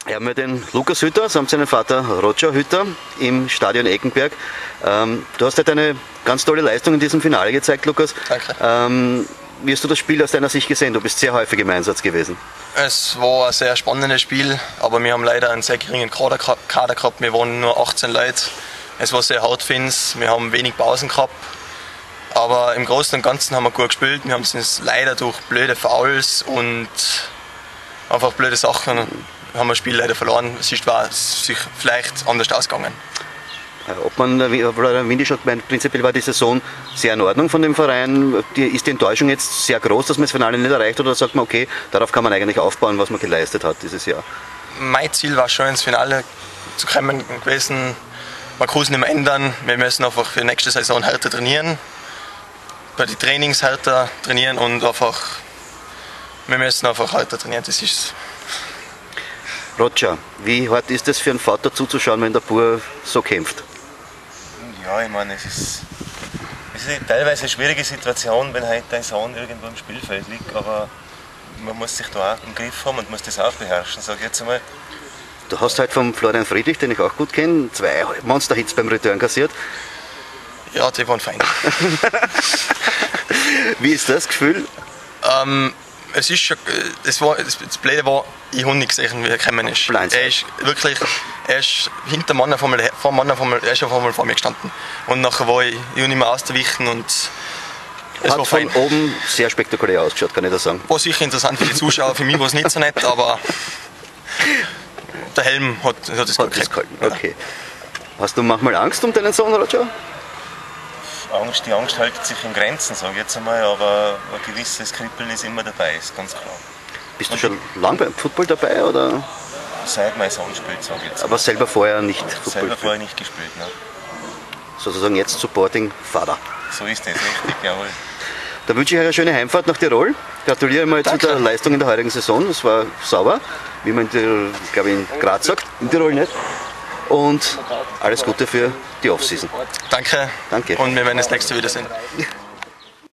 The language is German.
haben wir den Lukas Hütter samt seinem Vater Roger Hütter im Stadion Eckenberg. Du hast heute eine ganz tolle Leistung in diesem Finale gezeigt, Lukas. Danke. Wie hast du das Spiel aus deiner Sicht gesehen? Du bist sehr häufig im Einsatz gewesen. Es war ein sehr spannendes Spiel, aber wir haben leider einen sehr geringen Kader gehabt. Wir waren nur 18 Leute. Es war sehr hart für uns. Wir haben wenig Pausen gehabt. Aber im Großen und Ganzen haben wir gut gespielt. Wir haben es leider durch blöde Fouls und einfach blöde Sachen haben wir das Spiel leider verloren. Es ist sich vielleicht anders ausgegangen. Windy hat gemeint, prinzipiell war die Saison sehr in Ordnung von dem Verein. Ist die Enttäuschung jetzt sehr groß, dass man das Finale nicht erreicht, oder sagt man, okay, darauf kann man eigentlich aufbauen, was man geleistet hat dieses Jahr? Mein Ziel war schon, ins Finale zu kommen gewesen. Man kann es nicht mehr ändern. Wir müssen einfach für die nächste Saison härter trainieren, bei den Trainings härter trainieren und wir müssen einfach härter trainieren. Das ist Roger, wie hart ist es für einen Vater zuzuschauen, wenn der Bub so kämpft? Ja, ich meine, es ist teilweise eine schwierige Situation, wenn heute dein Sohn irgendwo im Spielfeld liegt, aber man muss sich da auch im Griff haben und muss das auch beherrschen, sage ich jetzt einmal. Du hast heute vom Florian Friedrich, den ich auch gut kenne, 2 Monster-Hits beim Return kassiert. Ja, die waren fein. Wie ist das Gefühl? Es ist schon, das Blöde war, ich habe nicht gesehen, wie er gekommen ist. Er ist hinter dem Mann auf einmal, er ist auf einmal vor mir gestanden. Und nachher war ich nicht mehr auszuweichen und es hat war fein. Von oben sehr spektakulär ausgeschaut, kann ich das sagen. War sicher interessant für die Zuschauer, für mich war es nicht so nett, aber der Helm hat es gut gehalten. Okay. Hast du manchmal Angst um deinen Sohn, Roger? Die Angst hält sich in Grenzen, sage ich jetzt einmal, aber ein gewisses Kribbeln ist immer dabei, ist ganz klar. Bist du schon lange beim Football dabei, oder? Seit mein Sohn spielt, sage ich jetzt. Aber selber vorher nicht Football selber vorher nicht gespielt, ne? Sozusagen jetzt Supporting Vater. So ist es, richtig, jawohl. Da wünsche ich euch eine schöne Heimfahrt nach Tirol. Gratuliere mal zu der Leistung in der heutigen Saison. Das war sauber, wie man in Graz sagt, in Tirol nicht. Und alles Gute für die Offseason. Danke. Danke. Und wir werden das nächste wiedersehen.